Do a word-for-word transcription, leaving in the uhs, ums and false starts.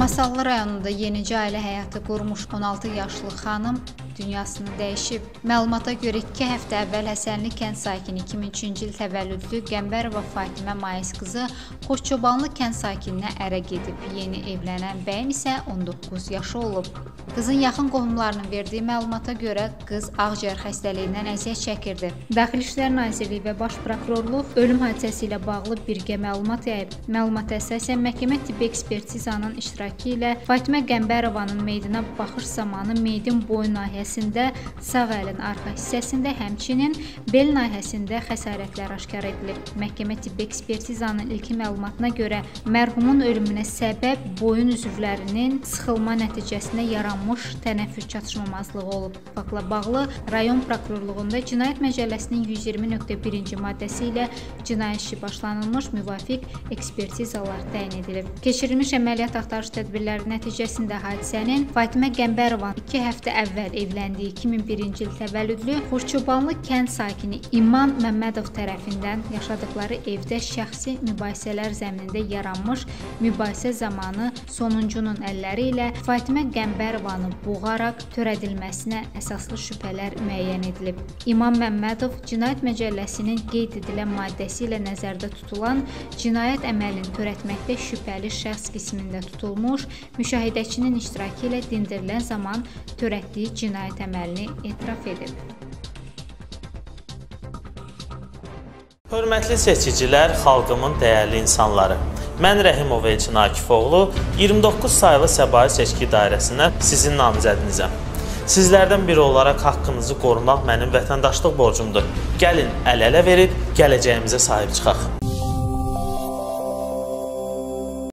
Masallı rayonunda yenicə ailə həyatı qurmuş on altı yaşlı xanım dünyasını dəyişib. Məlumata görə iki həftə əvvəl Həsənli kənd sakini iki min üçüncü il təvəllüdlü Qəmbərova Fatimə Mayıs qızı Xoşçobanlı kənd sakininə ərə gedib. Yeni evlənən bəyim isə on doqquz yaşı olub. Qızın yaxın qohumlarının verdiyi məlumata görə qız ağciyər xəstəliyindən əziyyət çəkirdi. Daxili İşlər Nazirliyi və Baş Prokurorluq ölüm hadisəsi ilə bağlı birgə məlumat yayıb. Məlumata əsasən məhkəmə tibbi ekspertizanın iştirakı ilə Fatimə Qəmbərovanın meydinə baxış zamanı meydin boyun nahiyəsində, sağ əlin arxa hissəsində, həmçinin bel nahiyəsində xəsarətlər aşkar edilib. Məhkəmə tibbi ekspertizanın ilkin məlumatına görə mərhumun ölümünə səbəb boyun üzvlərinin sıxılma nəticəsində yaranmış tənəffüs çatışmamazlığı olub. Faktla bağlı rayon prokurorluğunda Cinayət Məcəlləsinin yüz iyirmi nöqtə birinci maddəsi ilə cinayət işi başlanılmış, müvafiq ekspertizalar təyin edilib. Keçirilmiş əməliyyat axtarış tədbirləri nəticəsində hadisənin Fatimə Qəmbərovanın iki həftə əvvəl evləndiyi iki min birinci il təvəllüdlü Xoşçobanlı kənd sakini İman Məmmədov tərəfindən yaşadıkları evdə şəxsi mübahisələr zəminində yaranmış mübahisə zamanı sonuncunun əlləri ilə Fatimə Qəmbərovanı boğaraq törədilməsinə əsaslı şübhələr müəyyən edilib. İman Məmmədov Cinayət Məcəlləsinin qeyd edilən maddəsi ilə nəzərdə tutulan cinayət əməlini törətməkdə şübhəli şəxs qismində tutulmuş, müşahidəçinin iştirakı ilə dindirilən zaman törətdiyi cinayət əməlini etiraf edib. Hörmətli seçicilər, xalqımın dəyərli insanları. Mən Rəhimov Elçin Akifoğlu, iyirmi doqquz sayılı Səbail Seçki Dairəsinə sizin namizədinizəm. Sizlərdən biri olaraq haqqınızı qorumaq mənim vətəndaşlıq borcumdur. Gəlin əl-ələ verib gələcəyimizə sahib çıxaq.